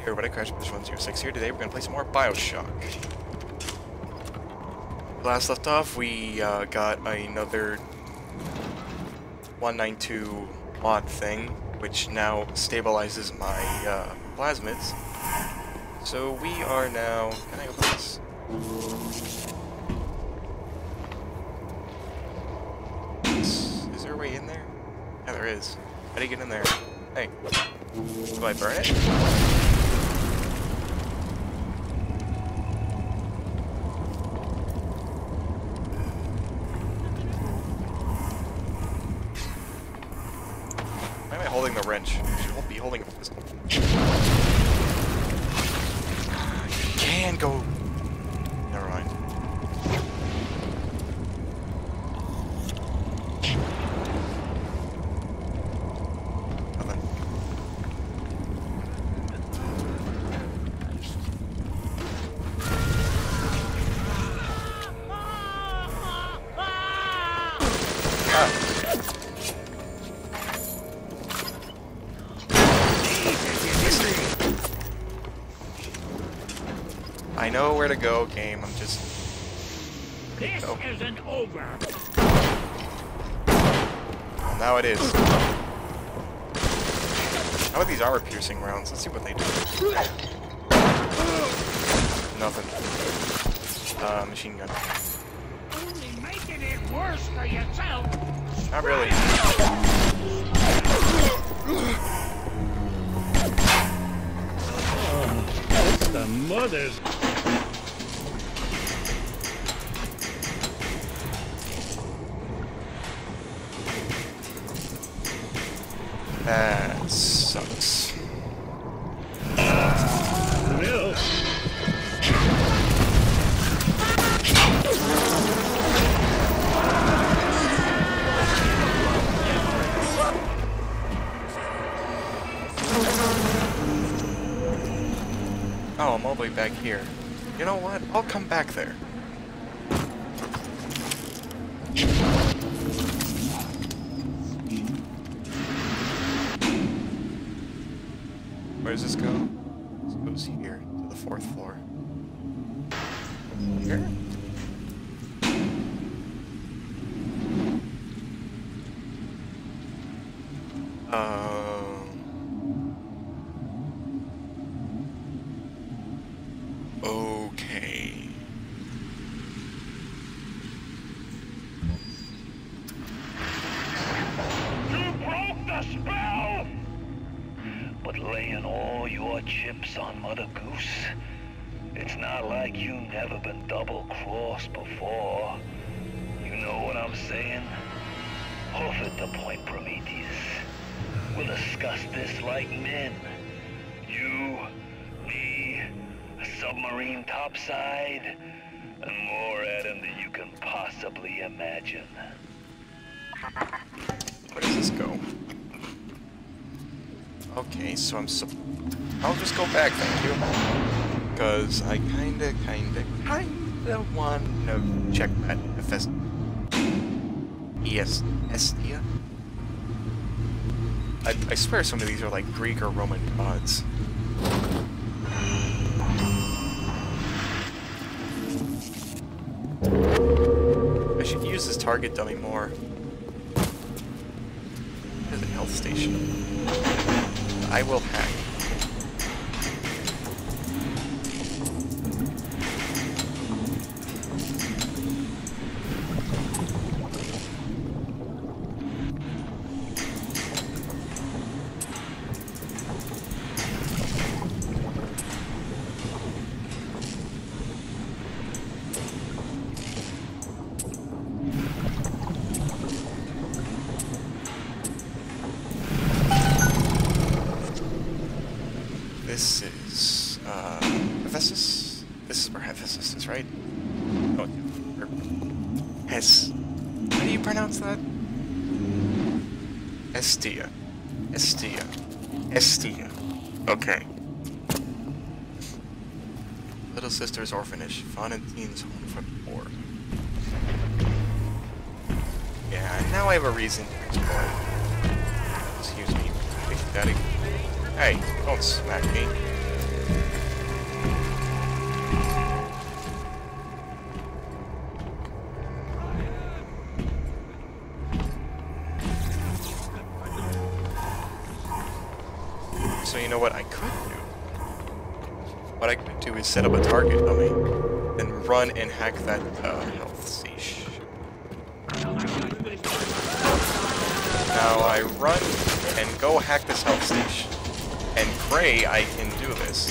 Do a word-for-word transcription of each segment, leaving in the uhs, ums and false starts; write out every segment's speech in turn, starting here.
everybody, Crash Push one zero six here. Today we're going to play some more Bioshock. Last left off, we uh, got another one ninety-two mod thing, which now stabilizes my uh, plasmids. So we are now... Can I open this? Is, is there a way in there? Yeah, there is. How do you get in there? Hey. Do I burn it? Why am I holding the wrench? I should be holding a pistol. You can go... Never mind. Nothing. Ah. I know where to go, game. I'm just... This go. isn't over. Well, now it is. How about these armor-piercing rounds? Let's see what they do. Nothing. Uh, machine gun. Only making it worse for yourself. Not really. That's the mother's. That sucks. Milk. Oh, I'm all the way back here. You know what? I'll come back there. Where does this go? This goes here, to the fourth floor. Here? Um... Okay. You broke the spell! But laying all your chips on Mother Goose, it's not like you never been double-crossed before. You know what I'm saying? Hoof it the point, Prometheus. We'll discuss this like men. You, me, a submarine topside, and more at him than you can possibly imagine. Where does this go? Okay, so I'm sup- I'll just go back, thank you. Because I kinda, kinda, kinda want to check that Hephaestus. Yes, Estia? I, I swear some of these are like Greek or Roman gods. I should use this target dummy more. There's a health station. I will hack. This is, uh, Hephaestus? This is where Hephaestus is, right? Oh, or, Hes... How do you pronounce that? Estia. Estia. Estia. Okay. Little Sister's Orphanage. Fauntine's Home for the Poor. Yeah, now I have a reason to explore. Excuse me. Big Daddy. Hey, don't smack me. know what I could do? What I could do is set up a target dummy, then run and hack that uh, health station. Now I run and go hack this health station, and pray I can do this.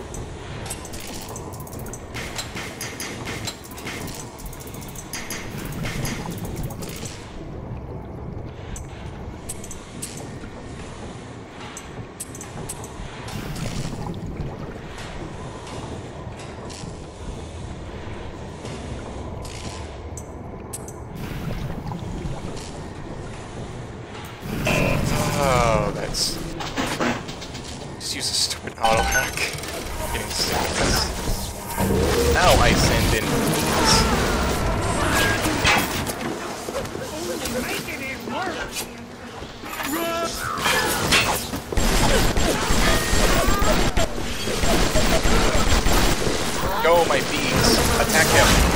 Oh, that's crap. Just use a stupid auto hack. Getting sick of this. Now I send in this. Only making it worse. Go, my bees. Attack him.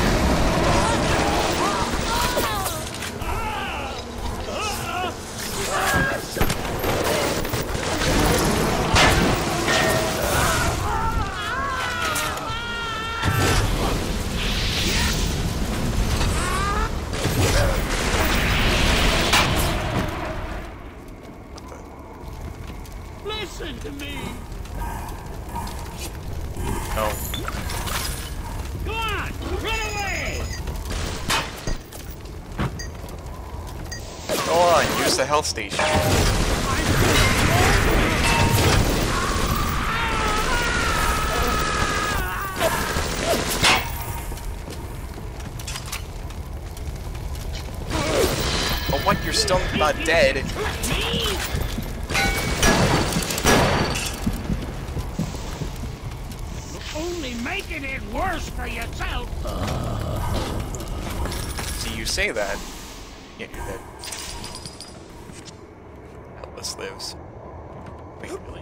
Listen to me. No. Go on, run away. Go on, use the health station. Oh, what? You're still not dead. Only making it worse for yourself. See, you say that. Yeah, you're dead. Atlas lives. Wait, really?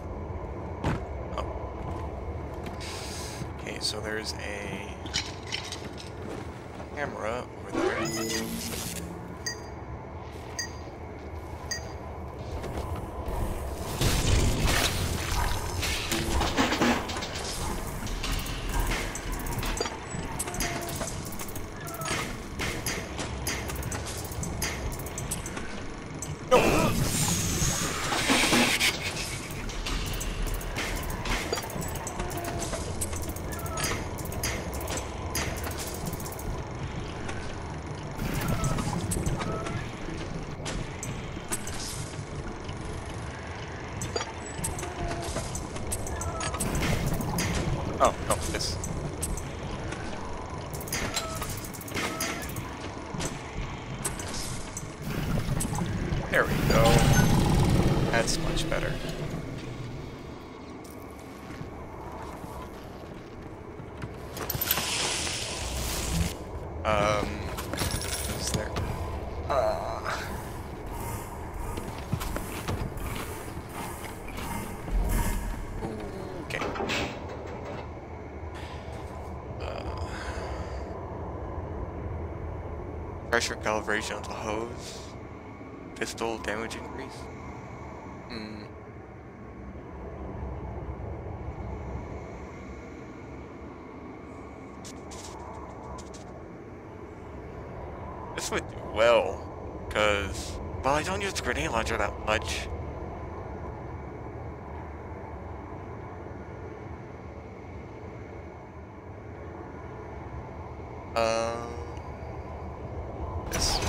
Oh. Okay, so there's a camera over there. Oh, no, this. There we go. That's much better. Um, is there? Uh. Okay. Uh. Pressure calibration of the hose. Pistol damage increase. Hmm. This would do well, because, well, I don't use the grenade launcher that much. Um, this.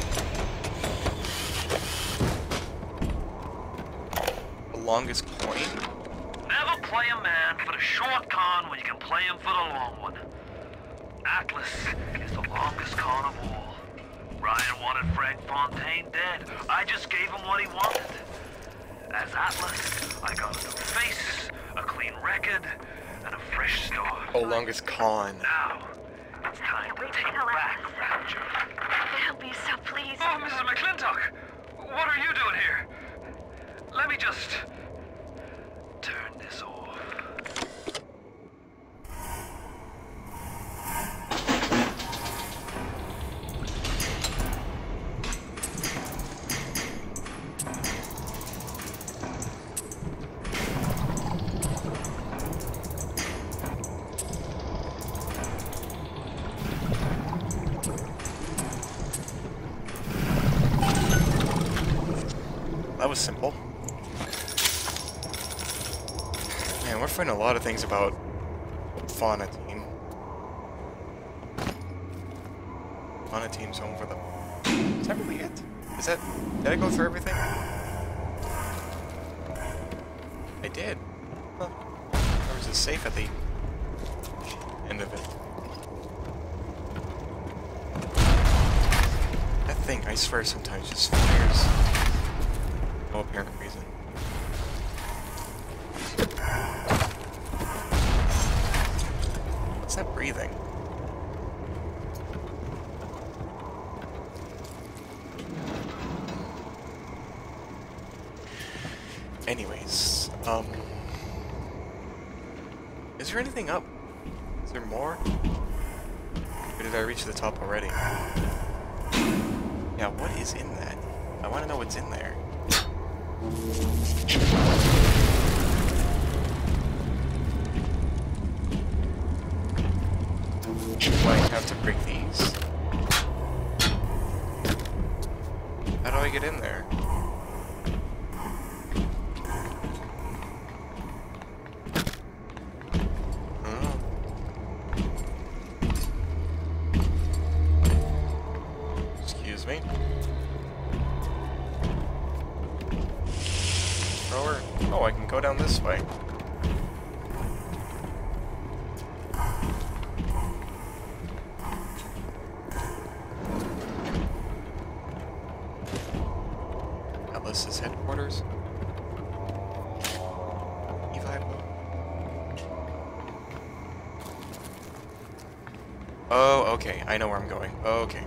The longest coin? Never play a man for the short con when you can play him for the long one. Atlas is the longest con of all. Ryan wanted Frank Fontaine dead. I just gave him what he wanted. As Atlas, I got a new face, a clean record, and a fresh start. Oh, longest con. Now, it's time to take back Rapture. Help me, so please. Oh, Missus McClintock! What are you doing here? Let me just turn this off. was simple. Man, we're finding a lot of things about Fauna Team. Fauna Team's home for the... Is that really it? Is that... Did I go through everything? I did. Huh. There was a safe at the end of it. That thing, I swear, sometimes just fires. No apparent reason. What's that breathing? Anyways, um... is there anything up? Is there more? Or did I reach the top already? Yeah, what is in that? I want to know what's in there. Do I have to break these? How do I get in there? Oh. Excuse me. Thrower? Oh, I can go down this way. Atlas's headquarters. Evipo. Oh, okay. I know where I'm going. Okay.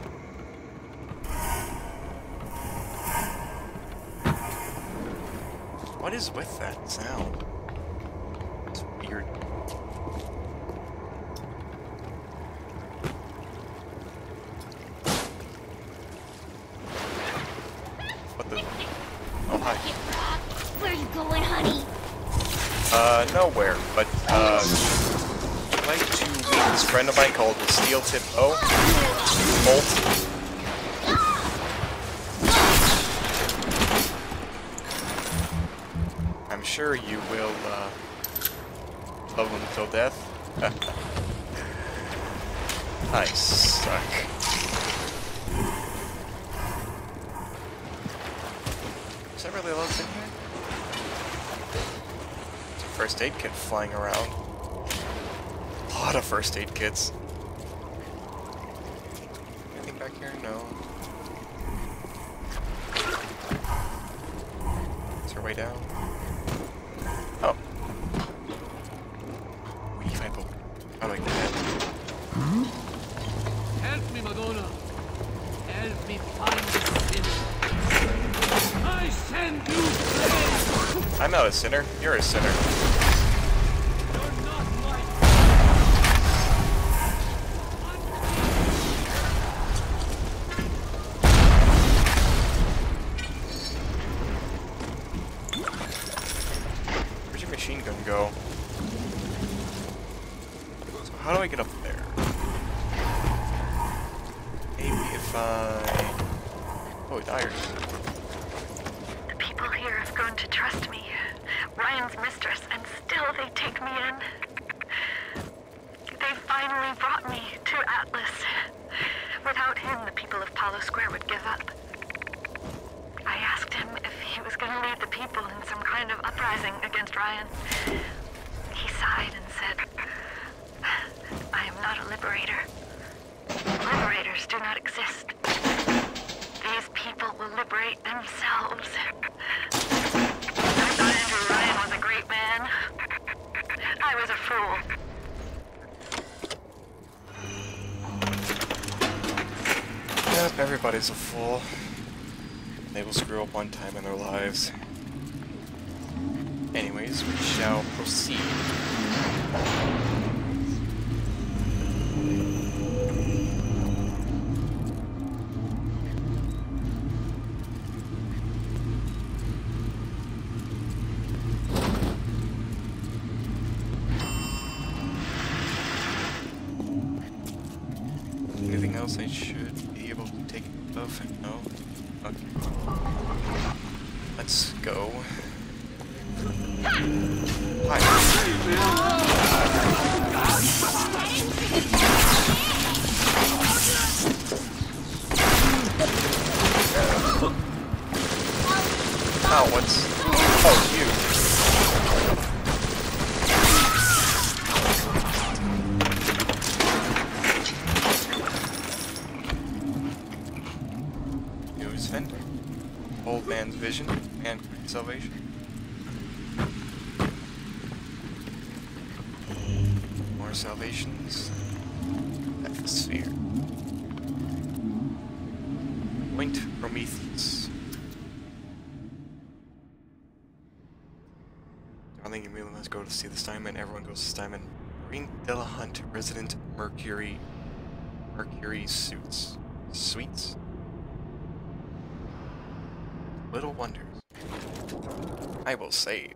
What is with that sound? It's weird. What the? Oh, hi. Where are you going, honey? Uh, nowhere, but, uh, I'd like to meet this friend of mine called the Steel Tip O. Bolt. I'm sure you will, uh, love him till death. I suck. Is that really loads in here? There's a first aid kit flying around. A lot of first aid kits. Anything back here? No. Is there a way down? Oh. Evipo. How do I get that? Help me, Madonna. Help me find the sinner. I send you praise. I'm not a sinner. You're a sinner. You're not like Where'd your machine gun go? So how do I get up there? Maybe if I... Oh, tires. The people here have grown to trust me. Ryan's mistress, and still they take me in. They finally brought me to Atlas. Without him, the people of Palo Square would give up. I asked him if he was going to lead the people in some kind of uprising against Ryan. He sighed and said, I am not a liberator. Liberators do not exist. These people will liberate themselves. I thought Andrew Ryan was a great man. I was a fool. Yep, everybody's a fool. They will screw up one time in their lives. Anyways, we shall proceed. Anything else I should be able to take off? No? Okay. Let's let's go. Hi. Oh, what's... Oh, you. News vendor. Old man's vision and salvation. More salvations. Atmosphere. Point Prometheus. Darling Emilia must go to see the Steinman. Everyone goes to Steinman. Marine Delahunt, resident Mercury. Mercury suits. Sweets? Little wonders. I will save.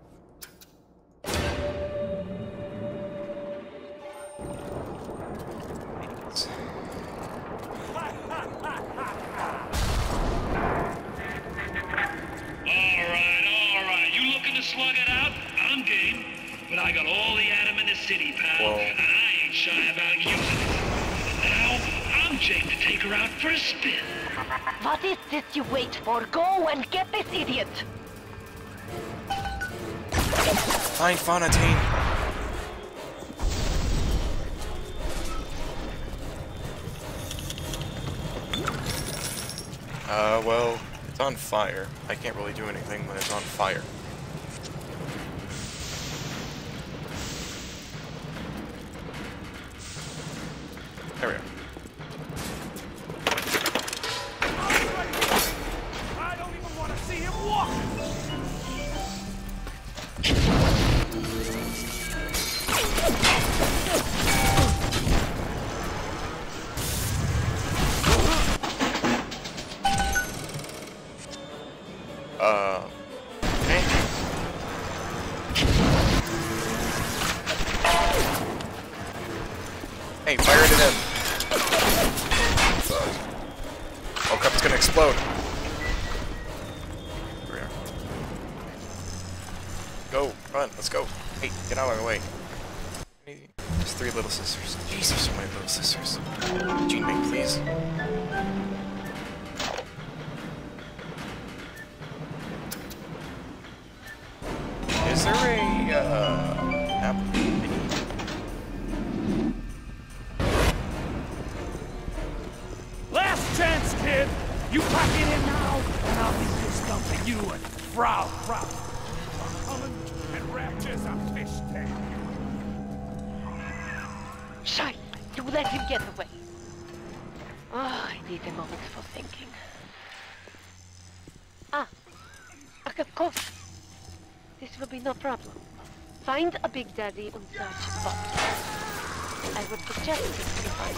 Slug it out, I'm game. But I got all the atom in the city, pal. Whoa. And I ain't shy about using it. Now, I'm Jake to take her out for a spin. What is this you wait for? Go and get this idiot! Find Fontaine. Uh, well, it's on fire. I can't really do anything when it's on fire. There we go. I don't even want to see him walk! Uh, okay. Hey, fire it at him. Oh crap, it's gonna explode. Here we are. Go, run, let's go. Hey, get out of my way. There's three little sisters. Jeez, there's so many little sisters. Gene Ming, please. Is there a, uh, app? Last chance, kid! You pack it in now, and I'll be just dumping you and Frau Frau. Coming and wrapped as a fish tank. Shite! You let him get away. Oh, I need a moment for thinking. Ah, a cup of coffee. This will be no problem. Find a Big Daddy and search box. I would suggest it to find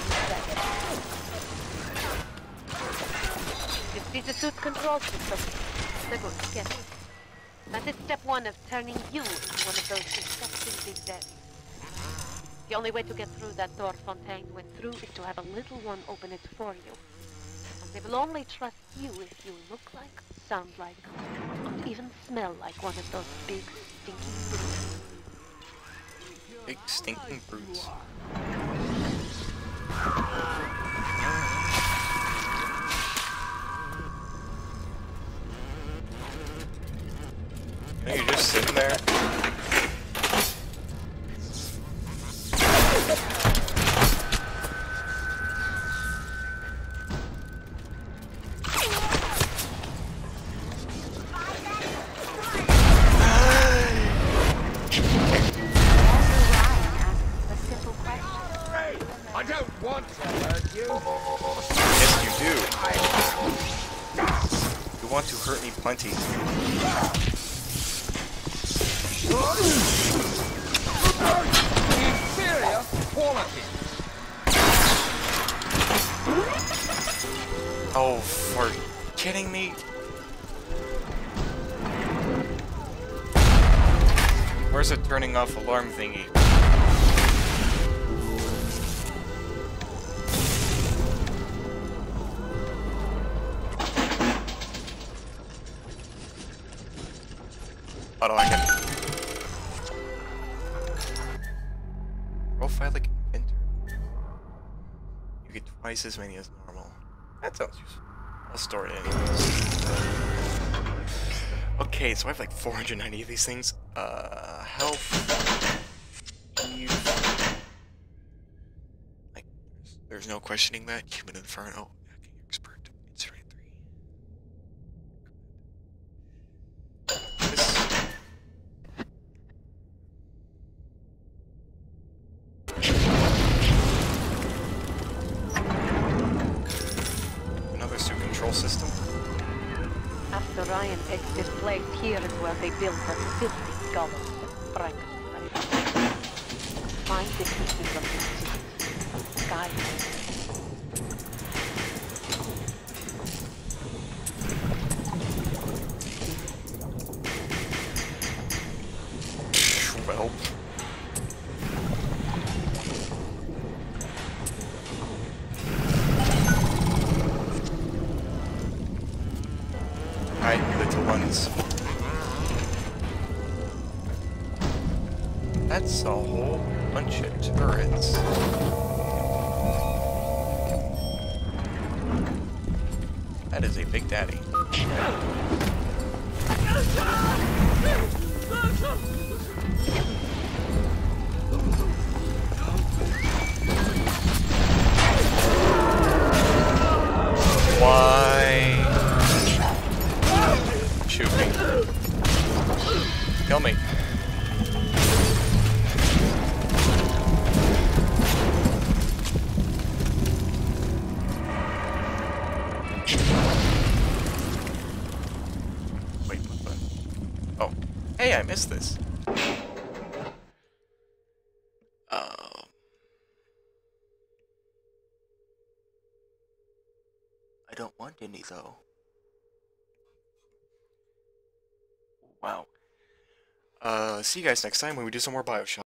that. This is a suit control system. So good, get it. That is step one of turning you into one of those disgusting Big Daddies. The only way to get through that door Fontaine went through is to have a little one open it for you. And they will only trust you if you look like, sound like, and even smell like one of those big, stinking brutes. Big stinking brutes. Hey, you're just sitting there. Plenty. Inferior quality. Oh, for kidding me? Where's the turning off alarm thingy? Auto I can. Prophilic inventor. You get twice as many as normal. That sounds useful. I'll store it anyways. Okay, so I have like four hundred ninety of these things. Uh, health. Eve. Like, there's, there's no questioning that. Human Inferno. Hacking expert. It's three. This. Another suit control system. After Ryan takes this place, here is where they build the filthy skull of Frankenstein. Find the pieces of the city. Guide them. Well. Hi, little ones. That's a whole bunch of turrets. That is a big daddy. Why? Shoot me. Kill me. Wait, what? Oh. Hey, I missed this. Um. I don't want any, though. Wow. Uh, see you guys next time when we do some more BioShock.